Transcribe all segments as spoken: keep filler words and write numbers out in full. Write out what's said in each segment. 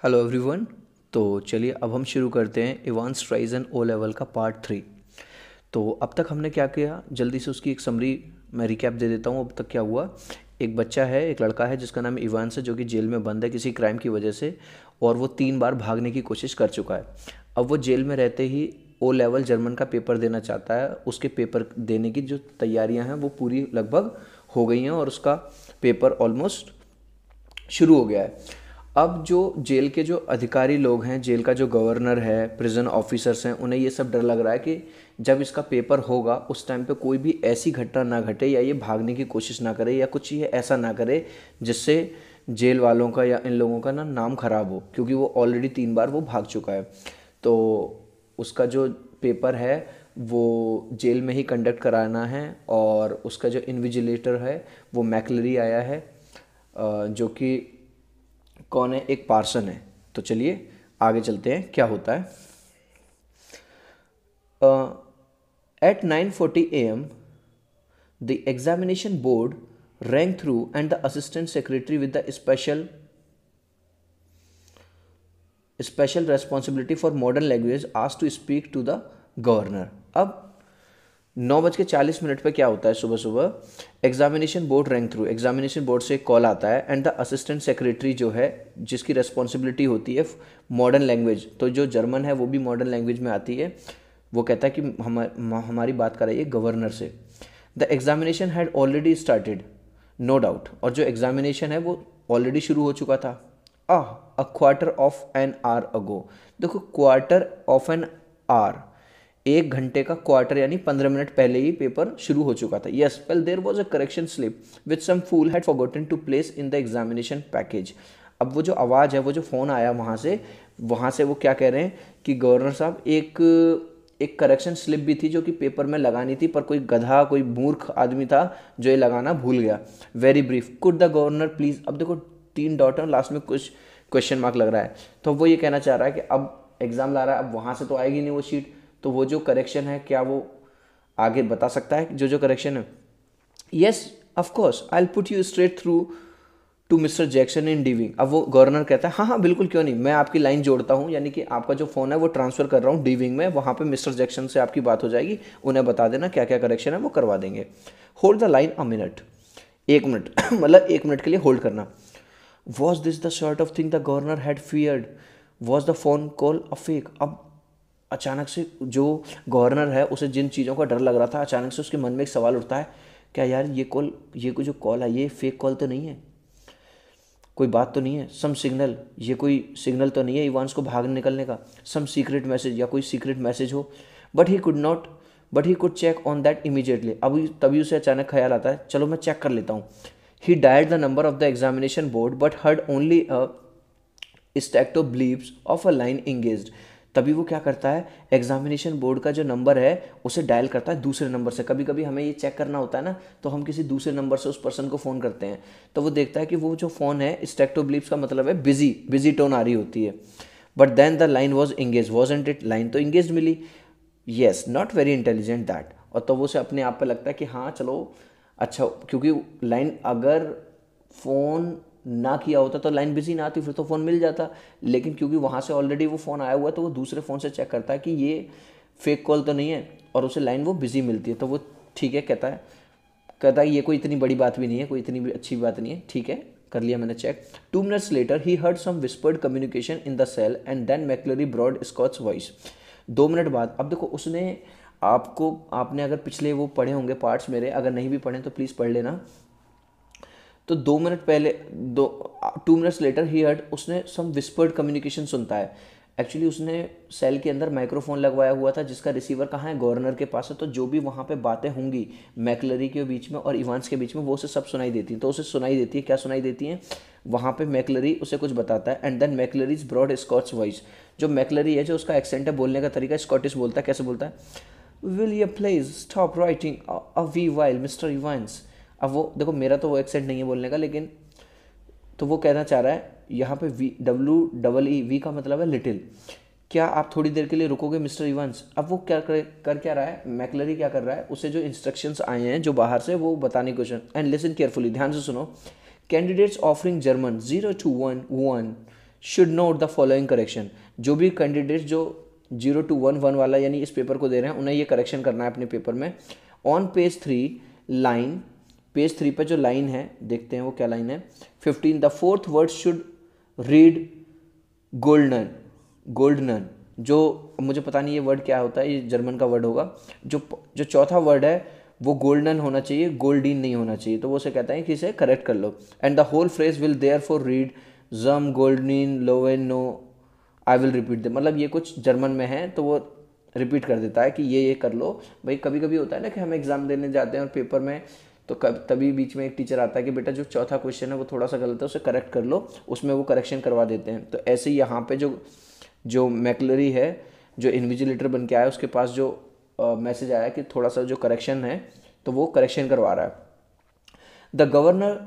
Hello everyone. तो चलिए अब हम शुरू करते हैं इवांस ट्राइजन ओ लेवल का पार्ट थ्री। तो अब तक हमने क्या किया, जल्दी से उसकी एक समरी मैं रिकैप दे देता हूँ। अब तक क्या हुआ, एक बच्चा है, एक लड़का है जिसका नाम इवांस है, जो कि जेल में बंद है किसी क्राइम की वजह से, और वो तीन बार भागने की कोशिश कर चुका है। अब वो जेल में रहते ही ओ लेवल जर्मन का पेपर देना चाहता है। उसके पेपर देने की जो तैयारियां हैं वो पूरी लगभग हो गई हैं और उसका पेपर ऑलमोस्ट शुरू हो गया है। अब जो जेल के जो अधिकारी लोग हैं, जेल का जो गवर्नर है, प्रिजन ऑफिसर्स हैं, उन्हें ये सब डर लग रहा है कि जब इसका पेपर होगा उस टाइम पे कोई भी ऐसी घटना ना घटे या ये भागने की कोशिश ना करे या कुछ ये ऐसा ना करे जिससे जेल वालों का या इन लोगों का ना नाम खराब हो, क्योंकि वो ऑलरेडी तीन बार वो भाग चुका है। तो उसका जो पेपर है वो जेल में ही कंडक्ट कराना है, और उसका जो इन्विजिलेटर है वो मैकलरी आया है, अ, जो कि कौन है, एक पार्सन है। तो चलिए आगे चलते हैं क्या होता है। At nine forty A M the examination board rang through and the assistant secretary with the special special responsibility for modern language asked to speak to the governor। अब नौ बज के चालीस मिनट पर क्या होता है, सुबह सुबह examination board rang through, examination board से एक कॉल आता है, एंड द असिस्टेंट सेक्रेटरी जो है जिसकी रेस्पॉन्सिबिलिटी होती है मॉडर्न लैंग्वेज, तो जो जर्मन है वो भी मॉडर्न लैंग्वेज में आती है, वो कहता है कि हम हमारी बात कराइए गवर्नर से। The examination had already started no doubt, और जो एग्जामिनेशन है वो ऑलरेडी शुरू हो चुका था। Ah, a quarter of an hour ago. देखो, क्वार्टर ऑफ एन आवर, एक घंटे का क्वार्टर यानी पंद्रह मिनट पहले ही पेपर शुरू हो चुका था। Yes, well there was a correction slip which some fool had forgotten to place in the examination package. अब वो जो आवाज़ है, वो जो फ़ोन आया वहाँ से, वहाँ से वो क्या कह रहे हैं कि गवर्नर साहब एक एक करेक्शन स्लिप भी थी जो कि पेपर में लगानी थी, पर कोई गधा, कोई मूर्ख आदमी था जो ये लगाना भूल गया। Very brief, could the governor please. अब देखो तीन डॉटर, लास्ट में कुछ क्वेश्चन मार्क लग रहा है, तो वो ये कहना चाह रहा है कि अब एग्ज़ाम ला रहा है, अब वहाँ से तो आएगी नहीं वो शीट, तो वो जो करेक्शन है क्या वो आगे बता सकता है जो जो करेक्शन है। Yes of course, I will put you straight through to Mister Jackson in D wing. अब वो गवर्नर कहता है हाँ हाँ बिल्कुल, क्यों नहीं, मैं आपकी लाइन जोड़ता हूँ, यानी कि आपका जो फ़ोन है वो ट्रांसफ़र कर रहा हूँ डीविंग में, वहाँ पे मिस्टर जैक्सन से आपकी बात हो जाएगी, उन्हें बता देना क्या क्या करेक्शन है वो करवा देंगे। Hold the line a minute, एक मिनट मतलब एक मिनट के लिए होल्ड करना। Was this the sort of thing the governor had feared, was the phone call a fake. अब अचानक से जो गवर्नर है उसे जिन चीज़ों का डर लग रहा था, अचानक से उसके मन में एक सवाल उठता है, क्या यार ये कॉल, ये कोई जो कॉल है ये फेक कॉल तो नहीं है, कोई बात तो नहीं है, सम सिग्नल, ये कोई सिग्नल तो नहीं है इवांस को भाग निकलने का, सम सीक्रेट मैसेज, या कोई सीक्रेट मैसेज हो। But he could not but he could check on that immediately. अब तभी उसे अचानक ख्याल आता है, चलो मैं चेक कर लेता हूँ। He dialled the number of the examination board but heard only a staccato bleeps of a line engaged. तभी वो क्या करता है, एग्जामिनेशन बोर्ड का जो नंबर है उसे डायल करता है दूसरे नंबर से। कभी कभी हमें ये चेक करना होता है ना, तो हम किसी दूसरे नंबर से उस पर्सन को फ़ोन करते हैं, तो वो देखता है कि वो जो फ़ोन है, स्टैक्टो ब्लीप्स का मतलब है बिजी, बिजी टोन आ रही होती है। But then the line was engage, wasn't it, line तो इंगेज मिली। Yes, not very intelligent that. और तो वो उसे अपने आप पे लगता है कि हाँ चलो अच्छा, क्योंकि लाइन, अगर फ़ोन ना किया होता तो लाइन बिजी ना आती, फिर तो फ़ोन मिल जाता, लेकिन क्योंकि वहाँ से ऑलरेडी वो फ़ोन आया हुआ है तो वो दूसरे फ़ोन से चेक करता है कि ये फेक कॉल तो नहीं है, और उसे लाइन वो बिजी मिलती है, तो वो ठीक है कहता है, कहता है ये कोई इतनी बड़ी बात भी नहीं है, कोई इतनी भी अच्छी बात नहीं है, ठीक है कर लिया मैंने check. Two minutes later he heard some whispered communication in the cell and then McLeery broad Scots voice. दो मिनट बाद, अब देखो उसने आपको, आपने अगर पिछले वो पढ़े होंगे पार्ट्स मेरे, अगर नहीं भी पढ़े तो प्लीज़ पढ़ लेना। तो दो मिनट पहले, दो two minutes later he heard, उसने सम विस्पर्ड कम्युनिकेशन सुनता है। एक्चुअली उसने सेल के अंदर माइक्रोफोन लगवाया हुआ था जिसका रिसीवर कहाँ है, गवर्नर के पास है, तो जो भी वहाँ पे बातें होंगी मैकलरी के बीच में और इवांस के बीच में वो उसे सब सुनाई देती हैं। तो उसे सुनाई देती है, क्या सुनाई देती हैं, वहाँ पे मैकलरी उसे कुछ बताता है, and then McLeery's broad Scots voice. जो मैकलरी है, जो उसका एक्सेंट है, बोलने का तरीका स्कॉटिश बोलता है। कैसे बोलता है, will you please stop writing a wee while Mister Evans. अब वो देखो, मेरा तो वो एक्सेंट नहीं है बोलने का, लेकिन तो वो कहना चाह रहा है यहाँ पे wee, W double E, wee का मतलब है लिटिल, क्या आप थोड़ी देर के लिए रुकोगे मिस्टर इवांस। अब वो क्या कर कर क्या रहा है, मैकलरी क्या कर रहा है, उसे जो इंस्ट्रक्शंस आए हैं जो बाहर से, वो बताने की कोशिश। एंड लिसन केयरफुली, ध्यान से सुनो। Candidates offering German zero two one one should note the following correction. जो भी कैंडिडेट जो जीरो टू वन वन वाला यानी इस पेपर को दे रहे हैं उन्हें ये करेक्शन करना है अपने पेपर में। On page three line, page three पे जो लाइन है देखते हैं वो क्या लाइन है, fifteen, the fourth word should read golden, goldenen, जो मुझे पता नहीं ये वर्ड क्या होता है, ये जर्मन का वर्ड होगा। जो जो चौथा वर्ड है वो गोल्डन होना चाहिए, गोल्डीन नहीं होना चाहिए, तो वो उसे कहता है कि इसे करेक्ट कर लो। And the whole phrase will therefore read zum goldenen Löwen no I will repeat that, मतलब ये कुछ जर्मन में है तो वो रिपीट कर देता है कि ये ये कर लो। भाई कभी कभी होता है ना कि हम एग्जाम देने जाते हैं और पेपर में तो कब तभी बीच में एक टीचर आता है कि बेटा जो चौथा क्वेश्चन है वो थोड़ा सा गलत है उसे करेक्ट कर लो, उसमें वो करेक्शन करवा देते हैं। तो ऐसे ही यहाँ पे जो जो मैकलरी है जो इन्विजिलेटर बन के आया उसके पास जो मैसेज आया कि थोड़ा सा जो करेक्शन है तो वो करेक्शन करवा रहा है। The governor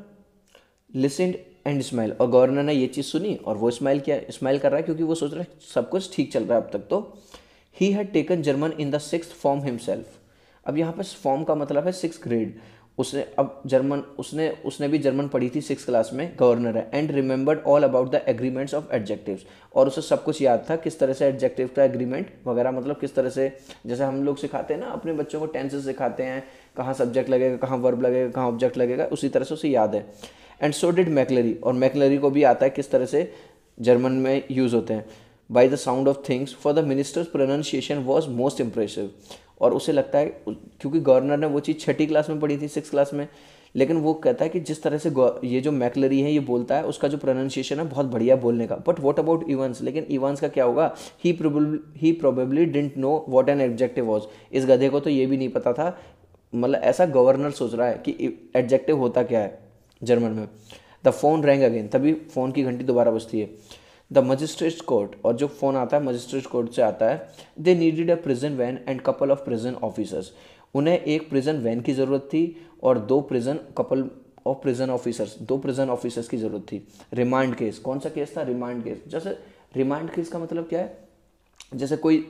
listened and smile, और गवर्नर ने ये चीज़ सुनी और वो स्माइल किया, स्माइल कर रहा है क्योंकि वो सोच रहा है सब कुछ ठीक चल रहा है अब तक तो। He had taken German in the sixth form himself. अब यहाँ पर फॉर्म का मतलब है सिक्स ग्रेड, उसने अब जर्मन उसने उसने भी जर्मन पढ़ी थी सिक्स क्लास में, गवर्नर है। And remembered all about the agreements of adjectives, और उसे सब कुछ याद था किस तरह से एडजेक्टिव का एग्रीमेंट वगैरह, मतलब किस तरह से जैसे हम लोग सिखाते हैं ना अपने बच्चों को टेंसेस सिखाते हैं, कहाँ सब्जेक्ट लगेगा, कहाँ वर्ब लगेगा, कहाँ ऑब्जेक्ट लगेगा, उसी तरह से उसे याद है। एंड सो डिड मैकलरी, और मैकलरी को भी आता है किस तरह से जर्मन में यूज़ होते हैं। By the sound of things for the minister's pronunciation was most impressive, और उसे लगता है क्योंकि गवर्नर ने वो चीज़ छठी क्लास में पढ़ी थी सिक्स क्लास में, लेकिन वो कहता है कि जिस तरह से ये जो मैकलरी है ये बोलता है उसका जो प्रोनाउंसिएशन है बहुत बढ़िया बोलने का। बट व्हाट अबाउट इवांस, लेकिन इवांस का क्या होगा, he probably he probably didn't know what an adjective was, इस गधे को तो ये भी नहीं पता था, मतलब ऐसा गवर्नर सोच रहा है कि एडजेक्टिव होता क्या है जर्मन में। द फोन रैंग अगेन, तभी फ़ोन की घंटी दोबारा बजती है। द मजिस्ट्रेट कोर्ट, और जो फ़ोन आता है मजिस्ट्रेट कोर्ट से आता है। They needed a prison van and couple of prison officers, उन्हें एक प्रिजन वैन की ज़रूरत थी और दो prison couple of prison officers, दो प्रिजन ऑफिसर्स की ज़रूरत थी। रिमांड केस, कौन सा केस था, रिमांड केस। जैसे रिमांड केस का मतलब क्या है, जैसे कोई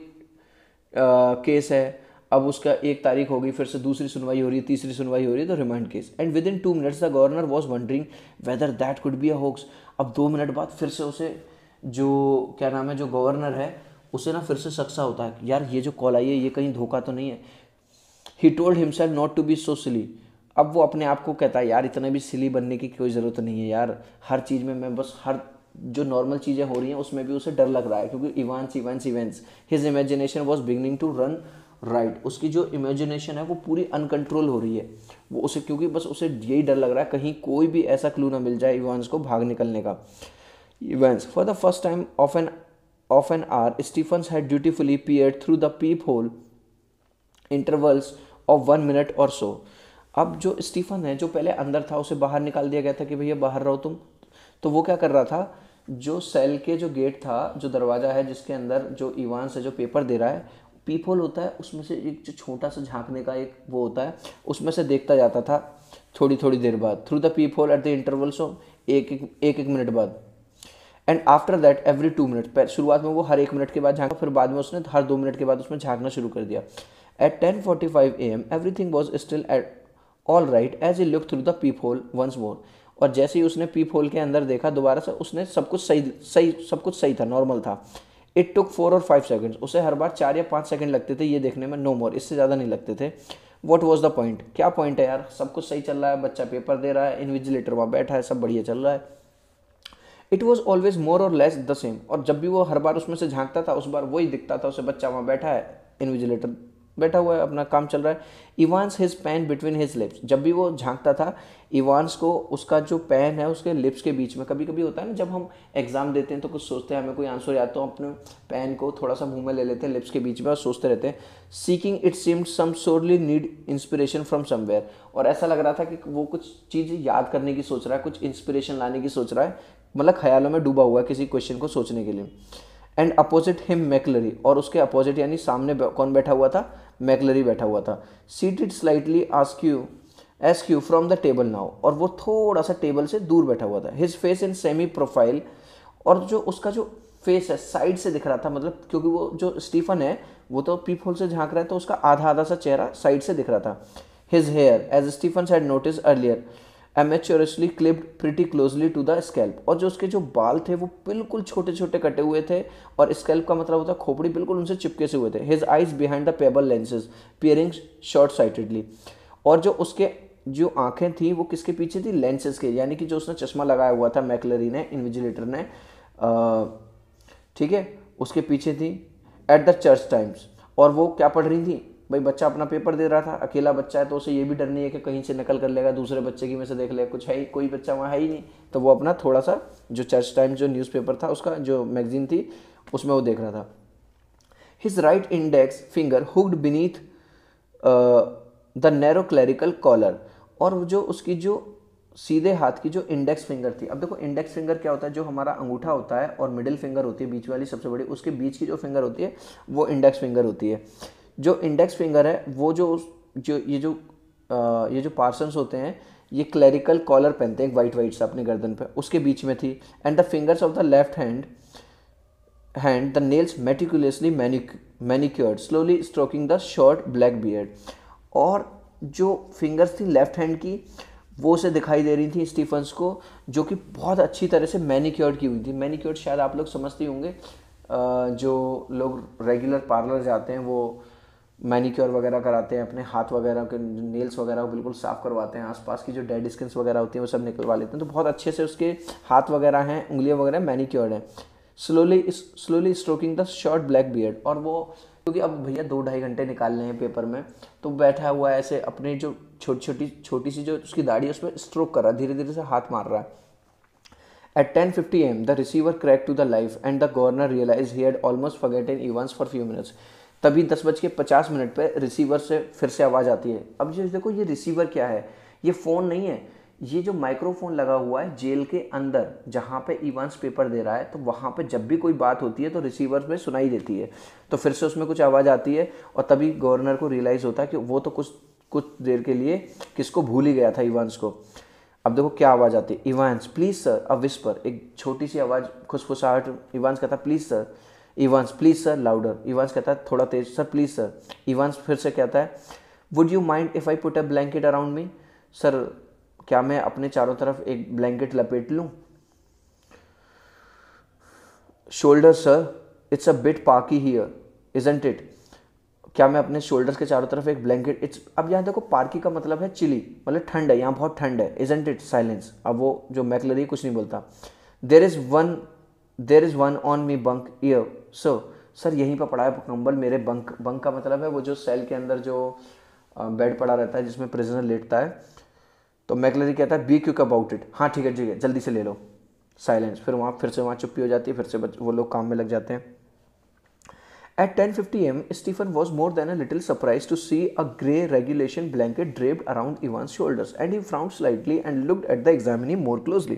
आ, केस है, अब उसका एक तारीख होगी, फिर से दूसरी सुनवाई हो रही है, तीसरी सुनवाई हो रही है, तो remand case. And within two minutes the governor was wondering whether that could be a hoax, अब दो मिनट बाद फिर से उसे जो क्या नाम है जो गवर्नर है उसे ना फिर से शक सा होता है यार ये जो कॉल आई है ये कहीं धोखा तो नहीं है। He told himself not to be so silly, अब वो अपने आप को कहता है यार इतना भी सिली बनने की कोई ज़रूरत नहीं है यार, हर चीज़ में मैं बस हर जो नॉर्मल चीज़ें हो रही हैं उसमें भी उसे डर लग रहा है क्योंकि events events events his imagination was beginning to run riot, उसकी जो इमेजिनेशन है वो पूरी अनकंट्रोल हो रही है, वो उसे क्योंकि बस उसे यही डर लग रहा है कहीं कोई भी ऐसा क्लू ना मिल जाए इवेंट्स को भाग निकलने का। Events. For the first time of an of an hour, Stephens had dutifully peered through the peephole intervals of one minute or so. अब जो स्टीफन है जो पहले अंदर था उसे बाहर निकाल दिया गया था कि भैया बाहर रहो तुम, तो वो क्या कर रहा था, जो सेल के जो गेट था, जो दरवाज़ा है जिसके अंदर जो इवांस है जो पेपर दे रहा है, पीप होल होता है उसमें से एक जो छोटा सा झांकने का एक वो होता है, उसमें से देखता जाता था थोड़ी थोड़ी देर बाद, through the peep hole at the intervals of एक एक एक एक मिनट बाद। And after that every two minute, शुरुआत में वो हर एक मिनट के बाद झांका, फिर बाद में उसने हर दो मिनट के बाद उसमें झांकना शुरू कर दिया। At ten forty five A M everything was still at all right as a look through the peep hole once more, और जैसे ही उसने पीप होल के अंदर देखा दोबारा से उसने सब कुछ सही सही सब कुछ सही था, नॉर्मल था। इट टुक फोर और फाइव सेकेंड्स, उसे हर बार चार या पाँच सेकंड लगते थे ये देखने में, नो मोर, इससे ज़्यादा नहीं लगते थे। वॉट वॉज द पॉइंट, क्या पॉइंट है यार, सब कुछ सही चल रहा है, बच्चा पेपर दे रहा है, इन्विजिलेटर वहाँ बैठा है, सब बढ़िया चल रहा है। इट वॉज ऑलवेज मोर और लेस द सेम, और जब भी वो हर बार उसमें से झांकता था उस बार वही दिखता था उसे, बच्चा वहाँ बैठा है, इन्विजिलेटर बैठा हुआ है, अपना काम चल रहा है। Evans his pen between his lips, जब भी वो झांकता था इवांस को उसका जो पेन है उसके लिप्स के बीच में, कभी कभी होता है ना जब हम एग्जाम देते हैं तो कुछ सोचते हैं हमें कोई आंसर याद तो अपने पेन को थोड़ा सा मुंह में ले लेते हैं लिप्स के बीच में और सोचते रहते हैं। Seeking it seemed some sorely need inspiration from somewhere, और ऐसा लग रहा था कि वो कुछ चीज़ याद करने की सोच रहा है, कुछ इंस्पिरेशन लाने की सोच रहा है, मतलब ख्यालों में डूबा हुआ है किसी क्वेश्चन को सोचने के लिए। एंड अपोजिट हिम मैकलरी, और उसके अपोजिट यानी सामने कौन बैठा हुआ था, मैकलरी बैठा हुआ था। Seated slightly askew askew from the table now, और वो थोड़ा सा टेबल से दूर बैठा हुआ था। His face in semi profile, और जो उसका जो फेस है साइड से दिख रहा था, मतलब क्योंकि वो जो स्टीफन है वो तो पीप होल से झांक रहा है तो उसका आधा आधा सा चेहरा साइड से दिख रहा था। His hair as Stephen had notice earlier amateurishly clipped pretty closely to the scalp, और जो उसके जो बाल थे वो बिल्कुल छोटे छोटे कटे हुए थे, और स्कैल्प का मतलब होता है खोपड़ी, बिल्कुल उनसे चिपके से हुए थे। His eyes behind the pebble lenses peering short sightedly, और जो उसके जो आंखें थी वो किसके पीछे थी, लेंसेज के, यानी कि जो उसने चश्मा लगाया हुआ था मैकलरी ने, इन्विजिलेटर ने, ठीक है, उसके पीछे थी। एट द चर्च टाइम्स, और वो क्या पढ़ रही थी भाई, बच्चा अपना पेपर दे रहा था, अकेला बच्चा है तो उसे ये भी डर नहीं है कि कहीं से नकल कर लेगा, दूसरे बच्चे की में से देख लेगा, कुछ है ही, कोई बच्चा वहाँ है ही नहीं, तो वो अपना थोड़ा सा जो चर्च टाइम्स जो न्यूज़पेपर था उसका जो मैगजीन थी उसमें वो देख रहा था। His right index finger hooked beneath the narrow clerical collar, और जो उसकी जो सीधे हाथ की जो इंडेक्स फिंगर थी, अब देखो इंडेक्स फिंगर क्या होता है, जो हमारा अंगूठा होता है और मिडिल फिंगर होती है बीच वाली सबसे बड़ी, उसके बीच की जो फिंगर होती है वो इंडेक्स फिंगर होती है। जो इंडेक्स फिंगर है वो जो जो ये जो आ, ये जो पार्सन्स होते हैं ये क्लैरिकल कॉलर पहनते हैं वाइट वाइट सा अपनी गर्दन पे, उसके बीच में थी। And the fingers of the left hand hand the nails meticulously manicured slowly stroking the short black beard, और जो फिंगर्स थी लेफ्ट हैंड की वो से दिखाई दे रही थी स्टीफन्स को, जो कि बहुत अच्छी तरह से मैनिक्योर्ड की हुई थी। मैनिक्योर्ड शायद आप लोग समझते होंगे, जो लोग रेगुलर पार्लर जाते हैं वो मैनिक्योर वगैरह कराते हैं, अपने हाथ वगैरह के नेल्स वगैरह को बिल्कुल साफ़ करवाते हैं, आसपास की जो डेड स्किन्स वगैरह होती हैं वो सब निकलवा लेते हैं, तो बहुत अच्छे से उसके हाथ वगैरह हैं, उंगलियां वगैरह मैनिक्योर्ड हैं। Slowly slowly stroking the short black beard, और वो क्योंकि अब भैया दो ढाई घंटे निकालने हैं पेपर में, तो बैठा हुआ है ऐसे अपनी जो छोटी छोटी छोटी सी जो उसकी दाढ़ी है उसमें स्ट्रोक कर रहा है, धीरे धीरे से हाथ मार रहा है। At ten fifty a m, the receiver cracked to the life and the governor realized he had almost forgotten Evans for few minutes. तभी दस बज के पचास मिनट पे रिसीवर से फिर से आवाज़ आती है। अब ये देखो ये रिसीवर क्या है, ये फ़ोन नहीं है, ये जो माइक्रोफोन लगा हुआ है जेल के अंदर जहाँ पे इवांस पेपर दे रहा है, तो वहाँ पे जब भी कोई बात होती है तो रिसीवर में सुनाई देती है, तो फिर से उसमें कुछ आवाज़ आती है, और तभी गवर्नर को रियलाइज़ होता है कि वो तो कुछ कुछ देर के लिए किसको भूल ही गया था, इवांस को। अब देखो क्या आवाज़ आती है, Evans please sir, a whisper, एक छोटी सी आवाज़ खुसफुसाहट। इवांस कहता please sir, Evans please sir louder, Evans कहता है थोड़ा तेज, सर प्लीज़ सर। इवांस फिर से कहता है would you mind if I put a blanket around me, sir क्या मैं अपने चारों तरफ एक ब्लैंकेट लपेट लूँ। Shoulder sir, it's a bit parky here isn't it, क्या मैं अपने शोल्डर्स के चारों तरफ एक ब्लैंकेट, इट्स, अब यहाँ देखो पार्की का मतलब है चिली, मतलब ठंड है, यहाँ बहुत ठंड है, इजंट इट साइलेंस। अब वो जो मैकलरी कुछ नहीं बोलता। There is one there is one on me bunk here so, sir यहीं पर पड़ा है कंबल मेरे बंक, बंक का मतलब है वो जो सेल के अंदर जो बेड पड़ा रहता है जिसमें प्रिजनर लेटता है। तो मैकलरी कहता है बी क्विक अबाउट इट, हाँ ठीक है ठीक है जल्दी से ले लो, साइलेंस। फिर वहाँ फिर से वहाँ चुप्पी हो जाती है, फिर से वो लोग काम में लग जाते हैं। At ten fifty a m, Stephen was more than a little surprised to see a grey regulation blanket draped around Ivan's shoulders, and he frowned slightly and looked at the examinee more closely.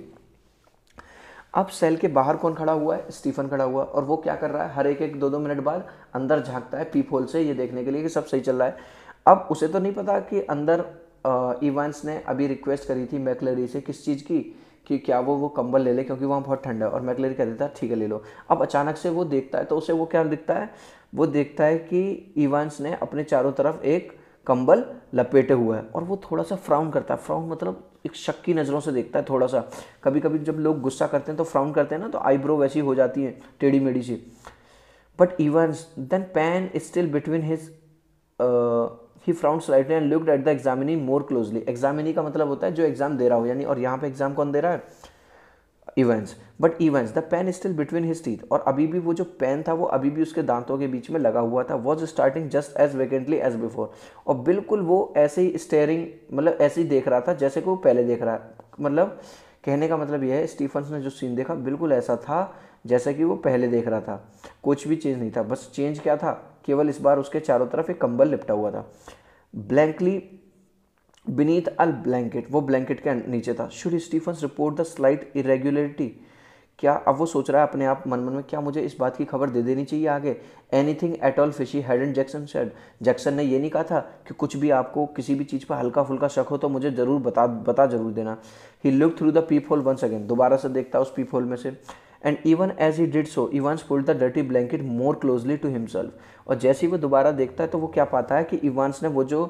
अब cell के बाहर कौन खड़ा हुआ है, Stephen खड़ा हुआ, और वो क्या कर रहा है, हर एक एक दो दो मिनट बाद अंदर झांकता है पीप होल से, ये देखने के लिए कि सब सही चल रहा है। अब उसे तो नहीं पता कि अंदर इवांस ने अभी रिक्वेस्ट करी थी मैकलरी से किस चीज़ की, कि क्या वो वो कंबल ले ले क्योंकि वहाँ बहुत ठंड है, और मैकलरी कह देता है ठीक है ले लो। अब अचानक से वो देखता है तो उसे वो क्या दिखता है, वो देखता है कि इवांस ने अपने चारों तरफ एक कंबल लपेटे हुआ है, और वो थोड़ा सा फ्राउन करता है। फ्राउन मतलब एक शक की नज़रों से देखता है थोड़ा सा, कभी कभी जब लोग गुस्सा करते हैं तो फ्राउन करते हैं ना, तो आईब्रो वैसी हो जाती है टेढ़ी मेढ़ी सी। But Evans then pen is still between his, he frowned slightly and looked at the examinee more closely. Examinee का मतलब होता है जो एग्जाम दे रहा हो, यानी, और यहाँ पे एग्जाम कौन दे रहा है, events. But events the pen is still between his teeth, और अभी भी वो जो पेन था वो अभी भी उसके दांतों के बीच में लगा हुआ था। Was starting just as vacantly as before, और बिल्कुल वो ऐसे ही स्टेयरिंग, मतलब ऐसे ही देख रहा था जैसे कि वो पहले देख रहा है। मतलब कहने का मतलब यह है स्टीफन्स ने जो सीन देखा बिल्कुल ऐसा था जैसा कि वो पहले देख रहा था, कुछ भी चेंज नहीं था। बस चेंज क्या था, केवल इस बार उसके चारों तरफ एक कंबल लिपटा हुआ था, ब्लैंकली बीनीथ अ ब्लैंकेट, वो ब्लैंकेट के नीचे था। Should Stephens report the slight irregularity, क्या अब वो सोच रहा है अपने आप मन मन में, क्या मुझे इस बात की खबर दे देनी चाहिए आगे। Anything at all fishy hadn't Jackson said, Jackson ने ये नहीं कहा था कि कुछ भी आपको किसी भी चीज़ पर हल्का फुल्का शक हो तो मुझे ज़रूर बता बता जरूर देना। He look through the peep hole once again, दोबारा से देखता उस पीप होल में से। And even as he did so Evans pulled the dirty blanket more closely to himself, और जैसे ही वो दोबारा देखता है तो वो क्या पाता है कि इवांस ने वो जो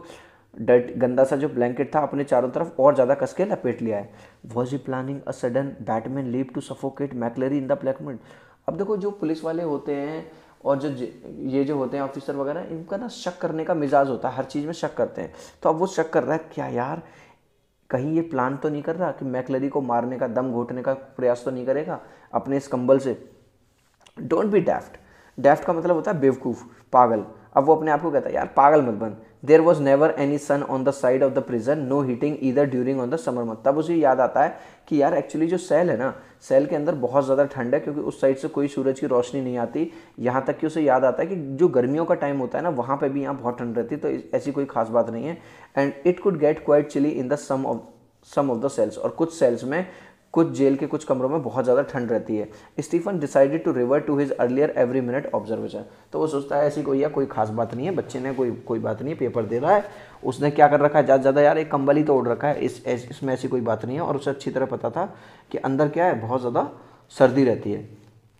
डर्ट गंदा सा जो ब्लैंकेट था अपने चारों तरफ और ज़्यादा कस के लपेट लिया है। Was he planning a sudden Batman leap to suffocate McLeary in the blanket. अब देखो जो पुलिस वाले होते हैं और जो ये जो होते हैं ऑफिसर वगैरह, इनका ना शक करने का मिजाज होता है, हर चीज़ में शक करते हैं। तो अब वो शक कर रहा है क्या यार, कहीं ये प्लान तो नहीं कर रहा कि मैकलरी को मारने का, दम घोटने का प्रयास तो नहीं करेगा अपने इस कंबल से। Don't be डेफ्ट। डेफ्ट का मतलब होता है बेवकूफ़, पागल। अब वो अपने आप को कहता है यार पागल मत बन। There was never any sun on the side of the prison, no heating either during on the summer month. तब उसे याद आता है कि यार एक्चुअली जो सेल है ना, सेल के अंदर बहुत ज़्यादा ठंड है क्योंकि उस साइड से कोई सूरज की रोशनी नहीं आती। यहाँ तक कि उसे याद आता है कि जो गर्मियों का टाइम होता है ना, वहाँ पे भी यहाँ बहुत ठंड रहती है, तो ऐसी कोई खास बात नहीं है। And it could get quite chilly in the some of some of the cells. और कुछ सेल्स में, कुछ जेल के कुछ कमरों में बहुत ज़्यादा ठंड रहती है। Stephen decided to revert to his earlier every minute observation. तो वो सोचता है ऐसी कोई या कोई खास बात नहीं है, बच्चे ने कोई कोई बात नहीं है, पेपर दे रहा है, उसने क्या कर रखा है, ज़्यादा ज़्यादा यार एक कंबल ही तो ओढ़ रखा है, इस इसमें ऐसी कोई बात नहीं है। और उसे अच्छी तरह पता था कि अंदर क्या है, बहुत ज़्यादा सर्दी रहती है।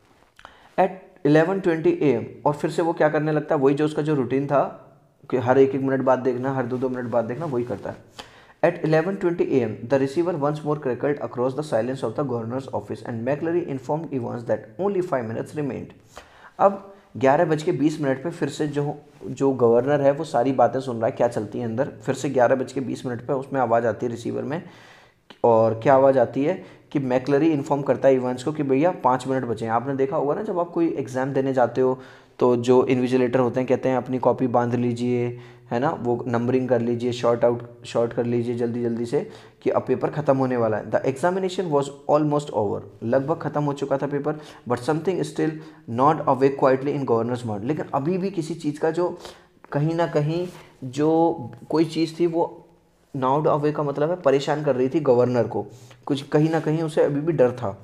At eleven twenty A M, और फिर से वो क्या करने लगता है, वही जो उसका जो रूटीन था कि हर एक एक मिनट बाद देखना, हर दो दो मिनट बाद देखना, वही करता है। At eleven twenty a m, the receiver once more crackled across the silence of the governor's office, and McClary informed Evans that only five minutes remained. अब ग्यारह बज के बीस मिनट पे फिर से जो जो गवर्नर है वो सारी बातें सुन रहा है क्या चलती है अंदर। फिर से ग्यारह बज के बीस मिनट पे उसमें आवाज़ आती है रिसीवर में, और क्या आवाज़ आती है कि मैकलरी इन्फॉर्म करता है इवांस को कि भैया पाँच मिनट बचे हैं। आपने देखा होगा ना, जब आप कोई एग्ज़ाम देने जाते हो तो जो इन्विजिलेटर होते हैं कहते हैं अपनी कॉपी बांध लीजिए, है ना, वो नंबरिंग कर लीजिए, शॉर्ट आउट शॉर्ट कर लीजिए जल्दी जल्दी से कि अब पेपर ख़त्म होने वाला है। The examination was almost over, लगभग ख़त्म हो चुका था paper, but something still not awake quietly in governor's mind. लेकिन अभी भी किसी चीज़ का जो कहीं ना कहीं जो कोई चीज़ थी वो नॉट अवे का मतलब है परेशान कर रही थी गवर्नर को, कुछ कहीं ना कहीं उसे अभी भी डर था।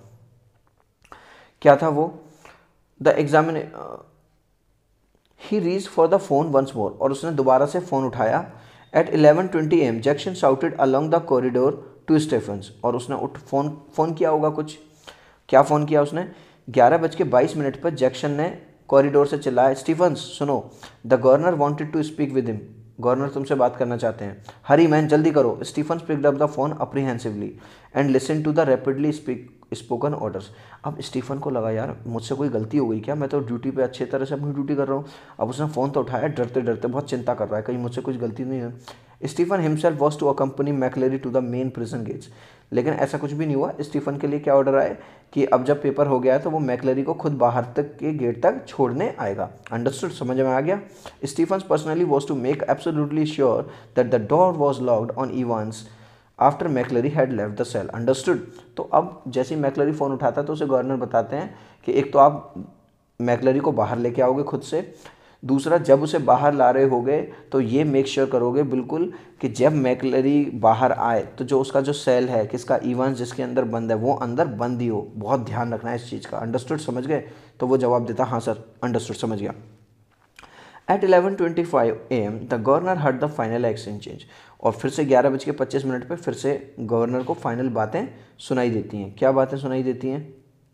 क्या था वो? The examine he reach for the phone once more, और उसने दोबारा से फ़ोन उठाया। At eleven twenty M Jackson shouted along the corridor to Stephens, और उसने उठ फोन फ़ोन किया होगा कुछ। क्या फ़ोन किया उसने? ग्यारह बज के बाईस मिनट पर जैक्सन ने कॉरिडोर से चिल्लाया, स्टीफन्स सुनो, the governor wanted to speak with him, governor तुमसे बात करना चाहते हैं। हरी मैन जल्दी करो। Stephens picked up the phone apprehensively and listen to the rapidly speak spoken orders. अब स्टीफन को लगा यार मुझसे कोई गलती हो गई क्या, मैं तो ड्यूटी पे अच्छे तरह से अपनी ड्यूटी कर रहा हूँ। अब उसने फ़ोन तो उठाया, डरते डरते, बहुत चिंता कर रहा है कहीं मुझसे कुछ गलती नहीं है। Stephen himself was to accompany McLeary to the main prison gates, लेकिन ऐसा कुछ भी नहीं हुआ। स्टीफन के लिए क्या ऑर्डर आए कि अब जब पेपर हो गया है तो वो मैकलेरी को खुद बाहर तक के गेट तक छोड़ने आएगा। अंडरस्टूड, समझ में आ गया। Stephen personally was to make absolutely sure that the door was locked on Evans after McLeary had left the cell. Understood. तो अब जैसे ही मैकलरी फ़ोन उठाता है तो उसे गवर्नर बताते हैं कि एक तो आप मैकलरी को बाहर लेके आओगे खुद से, दूसरा जब उसे बाहर ला रहे होगे तो ये मेक श्योर करोगे बिल्कुल कि जब मैकलरी बाहर आए तो जो उसका जो सेल है किसका, इवांस जिसके अंदर बंद है, वो अंदर बंद ही हो। बहुत ध्यान रखना है इस चीज़ का। अंडरस्टूड, समझ गए? तो वो जवाब देता हाँ सर अंडरस्टूड, समझ गया। At eleven twenty five A M the governor heard the final exchange, और फिर से ग्यारह बज के पच्चीस मिनट पर फिर से गवर्नर को फाइनल बातें सुनाई देती हैं। क्या बातें सुनाई देती हैं?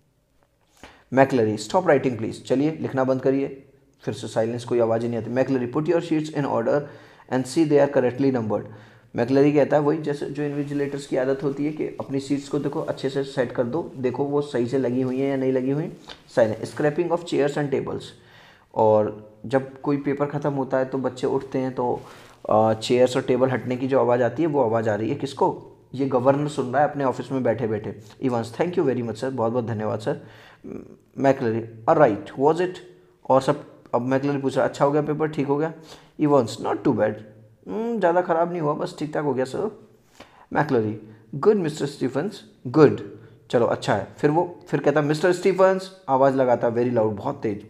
मैकलरी स्टॉप राइटिंग प्लीज, चलिए लिखना बंद करिए। फिर से साइलेंस, कोई आवाज़ ही नहीं आती। McLeary put your sheets in order and see they are correctly numbered. McLeary कहता है वही जैसे जो इन्विजिलेटर्स की आदत होती है कि अपनी सीट्स को देखो अच्छे से सेट कर दो, देखो वो सही से लगी हुई हैं या नहीं लगी हुई। Silence scraping of chairs and tables, और जब कोई पेपर ख़त्म होता है तो बच्चे उठते हैं तो चेयर्स और टेबल हटने की जो आवाज़ आती है वो आवाज़ आ रही है किसको? ये गवर्नर सुन रहा है अपने ऑफिस में बैठे बैठे। Evans thank you very much sir, बहुत बहुत धन्यवाद sir. McLeary right was it, और सब। अब मैकलरी पूछ रहा अच्छा हो गया पेपर, ठीक हो गया? इवांस नॉट टू बैड, ज़्यादा ख़राब नहीं हुआ, बस ठीक ठाक हो गया sir. McLeary good Mister Stephens good, चलो अच्छा है। फिर वो फिर कहता मिस्टर स्टीफन्स, आवाज़ लगाता वेरी लाउड, बहुत तेज।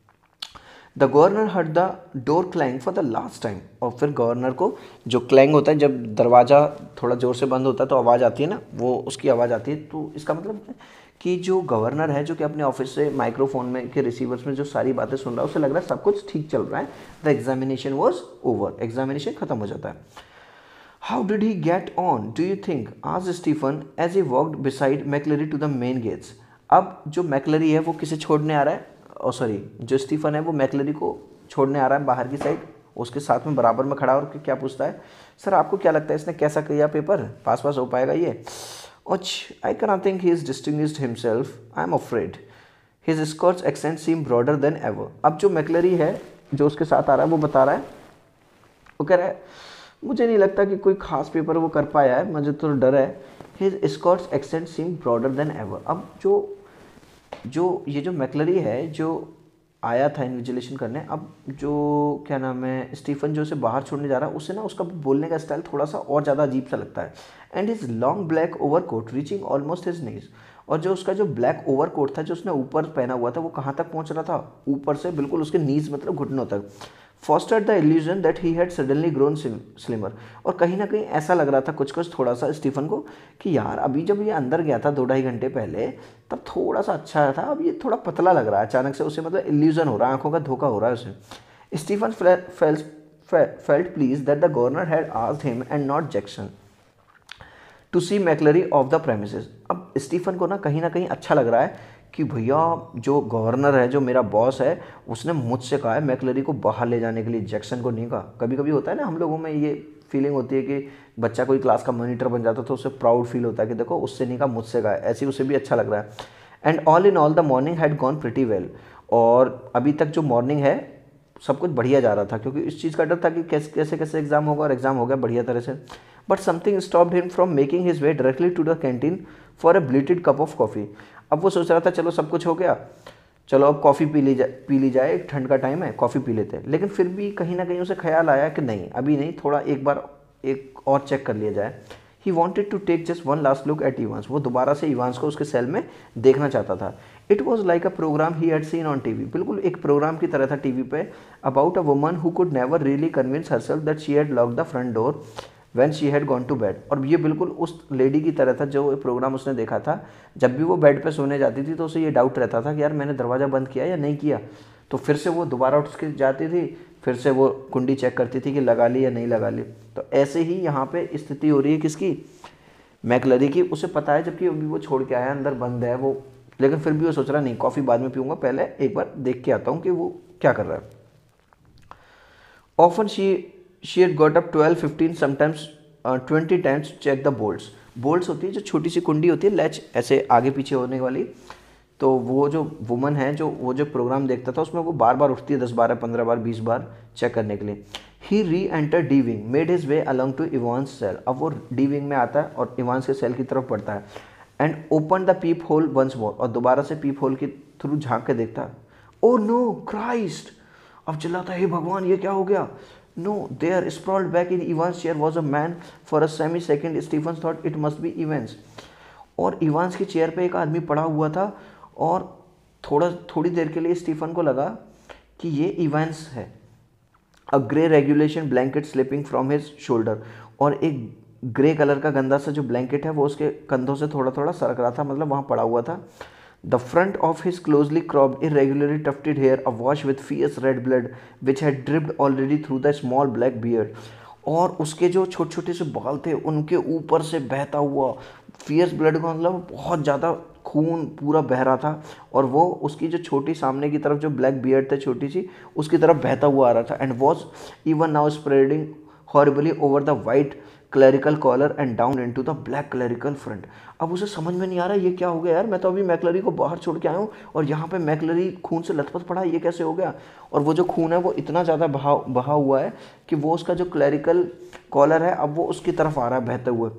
The governor heard the door clang for the last time, और फिर गवर्नर को जो क्लैंग होता है जब दरवाज़ा थोड़ा ज़ोर से बंद होता है तो आवाज़ आती है ना, वो उसकी आवाज़ आती है। तो इसका मतलब है कि जो गवर्नर है जो कि अपने ऑफिस से माइक्रोफोन में के रिसीवर्स में जो सारी बातें सुन रहा है उसे लग रहा है सब कुछ ठीक चल रहा है। The examination was over, examination खत्म हो जाता है। How did he get on do you think आज Stephen as a walked beside McLeary to the main gates. अब जो मैकलरी है वो किसे छोड़ने आ रहा है, और सॉरी जो स्टीफन है वो मैकलरी को छोड़ने आ रहा है बाहर की साइड, उसके साथ में बराबर में खड़ा और क्या पूछता है, सर आपको क्या लगता है इसने कैसा किया पेपर, पास पास हो पाएगा ये? Ouch, I cannot think he has distinguished himself. I am afraid. His Scots accent seemed broader than ever. अब जो मैकलरी है जो उसके साथ आ रहा है वो बता रहा है, वो कह रहा है मुझे नहीं लगता कि कोई खास पेपर वो कर पाया है, मुझे तो डर है. His Scots accent seemed broader than ever. अब जो जो ये जो मैकलरी है जो आया था इन्विजिलेशन करने, अब जो क्या नाम है स्टीफन जो उसे बाहर छोड़ने जा रहा है, उससे ना उसका बोलने का स्टाइल थोड़ा सा और ज़्यादा अजीब सा लगता है. And his long black overcoat reaching almost his knees, और जो उसका जो ब्लैक ओवर कोट था जो उसने ऊपर पहना हुआ था वो कहाँ तक पहुँच रहा था, ऊपर से बिल्कुल उसके नीज मतलब घुटनों तक. Fostered the illusion that he had suddenly grown slimmer, और कहीं ना कहीं ऐसा लग रहा था कुछ कुछ थोड़ा सा स्टीफन को कि यार अभी जब ये अंदर गया था दो ढाई घंटे पहले तब थोड़ा सा अच्छा था, अब ये थोड़ा पतला लग रहा है अचानक से, उसे मतलब इल्यूजन हो रहा है, आंखों का धोखा हो रहा है उसे. Stephen felt please that the governor had asked him and not Jackson to see McLeary off the premises. अब स्टीफन को ना कहीं ना कहीं अच्छा लग रहा है कि भैया जो गवर्नर है जो मेरा बॉस है उसने मुझसे कहा है मैकलरी को बाहर ले जाने के लिए, जैक्सन को नहीं कहा. कभी कभी होता है ना हम लोगों में ये फीलिंग होती है कि बच्चा कोई क्लास का मॉनिटर बन जाता तो उसे प्राउड फील होता है कि देखो उससे नहीं कहा मुझसे कहा, ऐसे उसे भी अच्छा लग रहा है. And all in all the morning had gone pretty well, और अभी तक जो मॉर्निंग है सब कुछ बढ़िया जा रहा था क्योंकि इस चीज़ का डर था कि कैसे कैसे कैसे एग्जाम होगा, और एग्जाम हो गया बढ़िया तरह से. But something stopped him from making his way directly to the canteen for a belated cup of coffee. अब वो सोच रहा था चलो सब कुछ हो गया, चलो अब कॉफ़ी पी ली जाए पी ली जाए ठंड का टाइम है कॉफ़ी पी लेते हैं. लेकिन फिर भी कहीं ना कहीं उसे ख्याल आया कि नहीं अभी नहीं, थोड़ा एक बार एक और चेक कर लिया जाए. He wanted to take just one last look at Evans, वो दोबारा से इवांस को उसके सेल में देखना चाहता था. It was like a programme he had seen on TV, बिल्कुल एक प्रोग्राम की तरह था टीवी पे, about a woman who could never really convince herself that she had locked the front door when she had gone to bed. और ये बिल्कुल उस लेडी की तरह था जो प्रोग्राम उसने देखा था, जब भी वो बेड पे सोने जाती थी तो उसे ये डाउट रहता था कि यार मैंने दरवाज़ा बंद किया या नहीं किया. तो फिर से वो दोबारा उठ के जाती थी, फिर से वो कुंडी चेक करती थी कि लगा ली या नहीं लगा ली. तो ऐसे ही यहाँ पे स्थिति हो रही है किसकी, मैकलरी की. उसे पता है जबकि अभी वो छोड़ के आया अंदर बंद है वो, लेकिन फिर भी वो सोच रहा नहीं कॉफ़ी बाद में पीऊँगा, पहले एक बार देख के आता हूँ कि वो क्या कर रहा है. Often she she had got up twelve fifteen sometimes twenty times check the bolts. Bolts होती है जो छोटी सी कुंडी होती है लैच ऐसे आगे पीछे होने वाली, तो वो जो वुमन है जो वो जो प्रोग्राम देखता था उसमें वो बार बार उठती है दस बारह पंद्रह बार बीस बार चेक करने के लिए. He re enter D wing made his way along to Evans cell. अब वो डी विंग में आता है और इवांस के सेल की तरफ बढ़ता है. And open the peep hole once more, और दोबारा से पीप होल के थ्रू झांक के देखता है. ओ नो क्राइस्ट, अब चिल्लाता है हे भगवान ये क्या हो गया. No there sprawled back in Evans chair was a man. For a semi second Stephen thought it must be Evans. और इवांस की चेयर पे एक आदमी पड़ा हुआ था और थोड़ा थोड़ी देर के लिए स्टीफन को लगा कि ये इवेंस है. A grey regulation blanket slipping from his shoulder, और एक ग्रे कलर का गंदा सा जो ब्लैंकेट है वो उसके कंधों से थोड़ा थोड़ा सरक रहा था, मतलब वहाँ पड़ा हुआ था. The front of his closely cropped irregularly tufted hair awash with fierce red blood which had dripped already through the small black beard. और उसके जो छोटे छोटे से बाल थे उनके ऊपर से बहता हुआ फियर्स ब्लड का मतलब बहुत ज़्यादा खून पूरा बह रहा था, और वो उसकी जो छोटी सामने की तरफ जो ब्लैक बियर्ड थे छोटी सी उसकी तरफ बहता हुआ आ रहा था. And was even now spreading horribly over the white clerical collar and down into the black clerical front. अब उसे समझ में नहीं आ रहा ये क्या हो गया यार, मैं तो अभी मैकलरी को बाहर छोड़ के आया हूँ और यहाँ पे मैकलरी खून से लथपथ पड़ा, ये कैसे हो गया. और वो जो खून है वो इतना ज़्यादा बहा बहा हुआ है कि वो उसका जो क्लरिकल कॉलर है अब वो उसकी तरफ आ रहा है बहते हुए.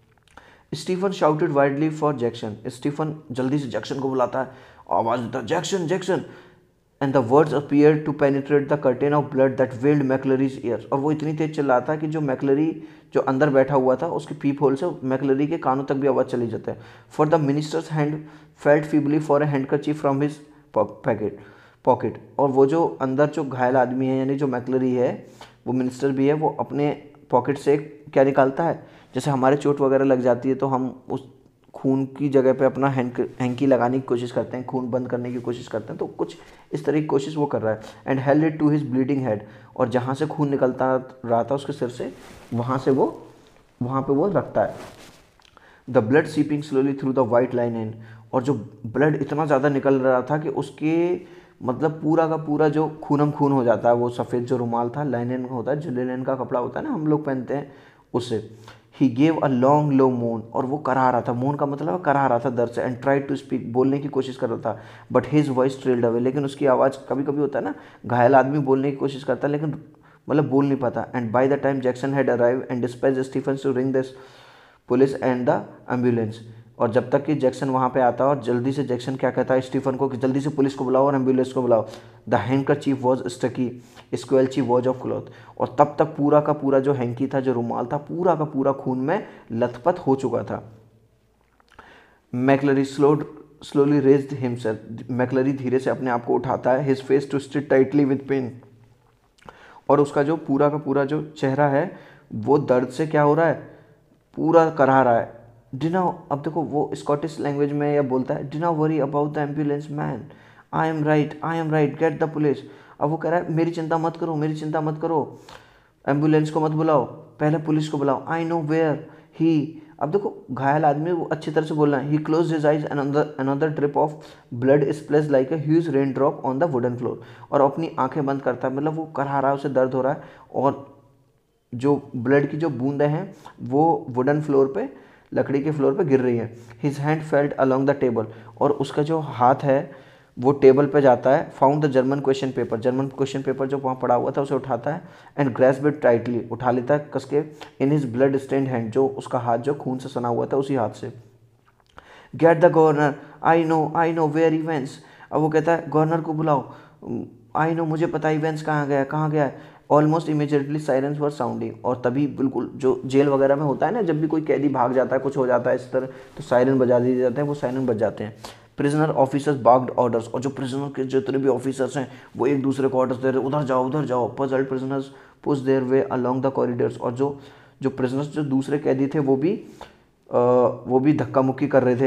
Stephen shouted wildly for Jackson. Stephen जल्दी से जैक्सन को बुलाता है, आवाज़ देता है Jackson Jackson. And the words appear to penetrate the curtain of blood that welled McLeary's ears. और वो इतनी तेज चिल्लाता है कि जो मैकलरी जो अंदर बैठा हुआ था उसके पीप होल से मैकलरी के कानों तक भी आवाज़ चली जाता है. For the minister's hand felt feebly for a handkerchief from his packet pocket. और वो जो अंदर जो घायल आदमी है यानी जो मैकलरी है वो मिनिस्टर भी है, वो अपने पॉकेट से क्या निकालता है, जैसे हमारे चोट वगैरह लग जाती है तो हम उस खून की जगह पे अपना हैंक हैंकी लगाने की कोशिश करते हैं, खून बंद करने की कोशिश करते हैं, तो कुछ इस तरह की कोशिश वो कर रहा है. And held it to his bleeding head. और जहाँ से खून निकलता रहा था उसके सिर से वहाँ से वो वहाँ पे वो रखता है. The blood seeping slowly through the white linen. और जो ब्लड इतना ज़्यादा निकल रहा था कि उसके मतलब पूरा का पूरा जो खूनम खून हो जाता है। वो सफ़ेद जो रुमाल था, लाइनन का होता है, जो लिनन का कपड़ा होता है ना हम लोग पहनते हैं, उससे। ही गेव अ लॉन्ग लो मोन, और वो करा रहा था, मोन का मतलब करा रहा था दर्द से, एंड ट्राई टू स्पीक, बोलने की कोशिश कर रहा था, but his voice trailed away, लेकिन उसकी आवाज़, कभी कभी होता है ना घायल आदमी बोलने की कोशिश करता है लेकिन मतलब बोल नहीं पाता। And by the time Jackson had arrive and dispatch Stephen to ring this police and the ambulance, और जब तक कि जैक्सन वहाँ पे आता है और जल्दी से जैक्सन क्या कहता है स्टीफन को कि जल्दी से पुलिस को बुलाओ और एम्बुलेंस को बुलाओ। The handkerchief was sticky squelchy was of cloth, और तब तक पूरा का पूरा जो हैंकी था, जो रुमाल था, पूरा का पूरा खून में लथपथ हो चुका था। McCleary slowed slowly raised himself, McCleary धीरे से अपने आप को उठाता है, his face twisted tightly with pain, और उसका जो पूरा का पूरा जो चेहरा है वो दर्द से क्या हो रहा है, पूरा करहा रहा है। डिना, अब देखो वो स्कॉटिश लैंग्वेज में यह बोलता है, dinna worry about the ambulance man, I am right, I am right, get the police. अब वो कह रहा है मेरी चिंता मत करो, मेरी चिंता मत करो, एम्बुलेंस को मत बुलाओ, पहले पुलिस को बुलाओ, आई नो वेयर ही। अब देखो घायल आदमी वो अच्छी तरह से बोल रहा है। He close his eyes, another another drip of blood splash like a huge rain drop on the wooden floor, और अपनी आंखें बंद करता है, मतलब वो करहा रहा है, उसे दर्द हो रहा है, और जो ब्लड की जो बूंदें हैं वो वुडन फ्लोर पे, लकड़ी के फ्लोर पे गिर रही है। His hand felt along the table, और उसका जो हाथ है वो टेबल पे जाता है। Found the German question paper, German question paper जो वहाँ पड़ा हुआ था उसे उठाता है, एंड ग्रैस्प इट टाइटली, उठा लेता है कस के, in his blood stained hand, जो उसका हाथ जो खून से सना हुआ था उसी हाथ से। Get the governor, I know I know where events, अब वो कहता है गवर्नर को बुलाओ, आई नो मुझे पता इवेंट्स कहाँ गया है, कहाँ गया है। Almost immediately sirens were sounding, और तभी बिल्कुल जो जेल वगैरह में होता है ना, जब भी कोई कैदी भाग जाता है, कुछ हो जाता है इस तरह, तो साइरन बजा दिए जाते हैं, वो साइरन बज जाते हैं। प्रिजनर ऑफिसर्स बाग्ड ऑर्डर्स, और जो प्रिजनर के जितने भी ऑफिसर्स हैं वो एक दूसरे को ऑर्डर्स दे रहे, उधर जाओ उधर जाओ। Puzzled prisoners push their way along the corridors, और जो जो प्रिजनर्स जो दूसरे कैदी थे वो भी आ, वो भी धक्का मुक्की कर रहे थे।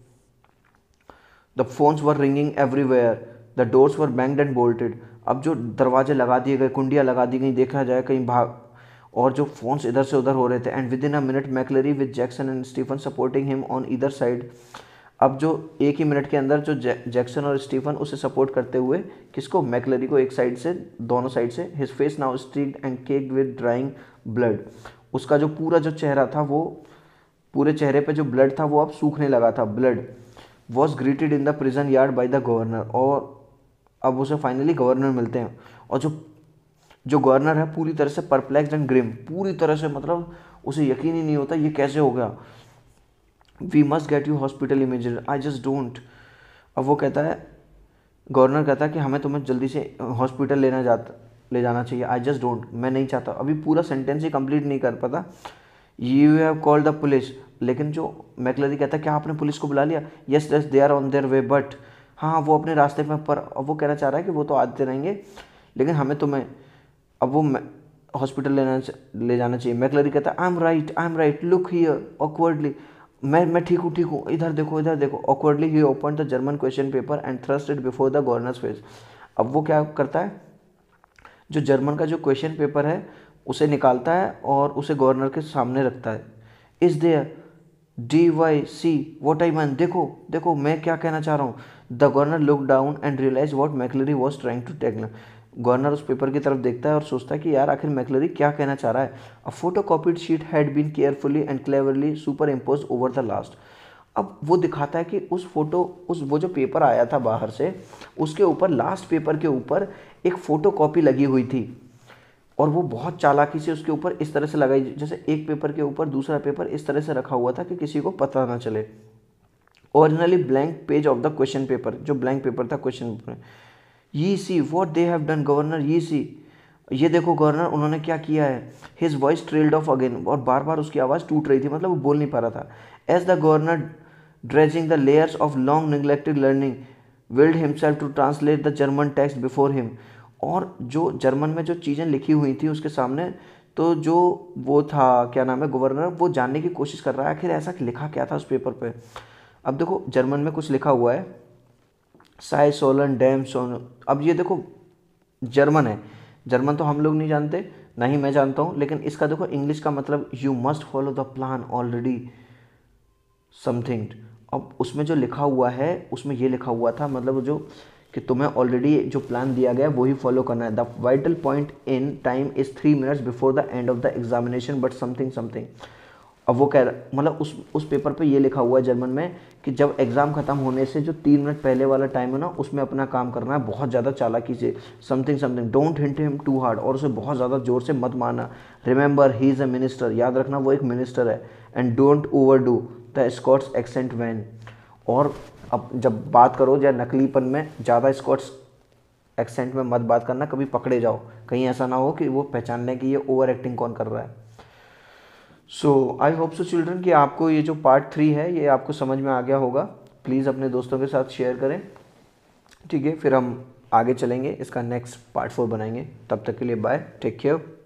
The phones were ringing everywhere, the doors were banged and bolted, अब जो दरवाजे लगा दिए गए, कुंडियाँ लगा दी गई, देखा जाए कहीं भाग, और जो फोन्स इधर से उधर हो रहे थे। And within a minute McCleary with Jackson and Stephen supporting him on either side, अब जो एक ही मिनट के अंदर जो जैक्सन और स्टीफन उसे सपोर्ट करते हुए, किसको, मैकलरी को, एक साइड से, दोनों साइड से। His face now streaked and caked with drying blood, उसका जो पूरा जो चेहरा था, वो पूरे चेहरे पे जो ब्लड था वो अब सूखने लगा था। Blood was greeted in the prison yard by the governor, और अब उसे फाइनली गवर्नर मिलते हैं, और जो जो गवर्नर है पूरी तरह से परप्लेक्स्ड एंड ग्रिम, पूरी तरह से मतलब उसे यकीन ही नहीं होता ये कैसे हो गया। We must get you hospital immediately, I just don't, अब वो कहता है, गवर्नर कहता है कि हमें तुम्हें जल्दी से हॉस्पिटल लेना जाता ले जाना चाहिए। आई जस्ट डोंट, मैं नहीं चाहता, अभी पूरा सेंटेंस ही कंप्लीट नहीं कर पाता। You have called the police, लेकिन जो मैकलरी कहता है क्या आपने पुलिस को बुला लिया। Yes yes they are on their way, but हाँ वो अपने रास्ते में, पर अब वो कहना चाह रहा है कि वो तो आते रहेंगे लेकिन हमें तुम्हें अब वो हॉस्पिटल लेना ले जाना चाहिए। मैकलरी कहता है I am right I am right, look here awkwardly, मैं मैं ठीक हूँ ठीक हूँ, इधर देखो इधर देखो। Awkwardly he open the German question paper and thrust it before the governor's face, अब वो क्या करता है, जो जर्मन का जो क्वेश्चन पेपर है उसे निकालता है और उसे गवर्नर के सामने रखता है। Is there D Y C what I mean, देखो देखो मैं क्या कहना चाह रहा हूँ। The governor look down and realise what McCleary was trying to tell. Governor उस पेपर की तरफ देखता है और सोचता है कि यार आखिर मैकलरी क्या कहना चाह रहा है। A photocopied sheet had been carefully and cleverly superimpose over the last, अब वो दिखाता है कि उस फोटो उस वो जो पेपर आया था बाहर से, उसके ऊपर लास्ट पेपर के ऊपर एक फ़ोटो कॉपी लगी हुई थी, और वो बहुत चालाकी से उसके ऊपर इस तरह से लगाई, जैसे एक पेपर के ऊपर दूसरा पेपर इस तरह से रखा हुआ था कि किसी को पता ना चले। Originally blank page of the question paper, जो ब्लैंक पेपर था question paper, ye see what they have done governor, ye see ये देखो गवर्नर उन्होंने क्या किया है। His voice trailed off again, और बार बार उसकी आवाज़ टूट रही थी, मतलब वो बोल नहीं पा रहा था। As the governor dredging the layers of long neglected learning willed himself to translate the German text before him, और जो जर्मन में जो चीज़ें लिखी हुई थी उसके सामने, तो जो वो था क्या नाम है गवर्नर, वो जानने की कोशिश कर रहा है आखिर ऐसा लिखा क्या था उस पेपर पे। अब देखो जर्मन में कुछ लिखा हुआ है, साई सोलन डैम सोन, अब ये देखो जर्मन है, जर्मन तो हम लोग नहीं जानते, ना ही मैं जानता हूँ, लेकिन इसका देखो इंग्लिश का मतलब you must follow the plan already something. अब उसमें जो लिखा हुआ है उसमें ये लिखा हुआ था, मतलब जो कि तुम्हें ऑलरेडी जो प्लान दिया गया है वही फॉलो करना है। The vital point in time is three minutes before the end of the examination but something something. अब वो कह रहा मतलब उस उस पेपर पे ये लिखा हुआ है जर्मन में कि जब एग्ज़ाम ख़त्म होने से जो तीन मिनट पहले वाला टाइम है ना, उसमें अपना काम करना है बहुत ज़्यादा चालाकी से। Something something, don't hint him too hard, और उसे बहुत ज़्यादा ज़ोर से मत मारना। Remember he is a minister, याद रखना वो एक मिनिस्टर है। And don't overdo the Scots accent वैन, और अब जब बात करो या नकलीपन में ज़्यादा स्कॉट्स एक्सेंट में मत बात करना, कभी पकड़े जाओ, कहीं ऐसा ना हो कि वो पहचान लें कि ये ओवर एक्टिंग कौन कर रहा है। सो आई होप सो चिल्ड्रन कि आपको ये जो पार्ट थ्री है ये आपको समझ में आ गया होगा। प्लीज़ अपने दोस्तों के साथ शेयर करें, ठीक है। फिर हम आगे चलेंगे, इसका नेक्स्ट पार्ट फोर बनाएंगे। तब तक के लिए बाय, टेक केयर।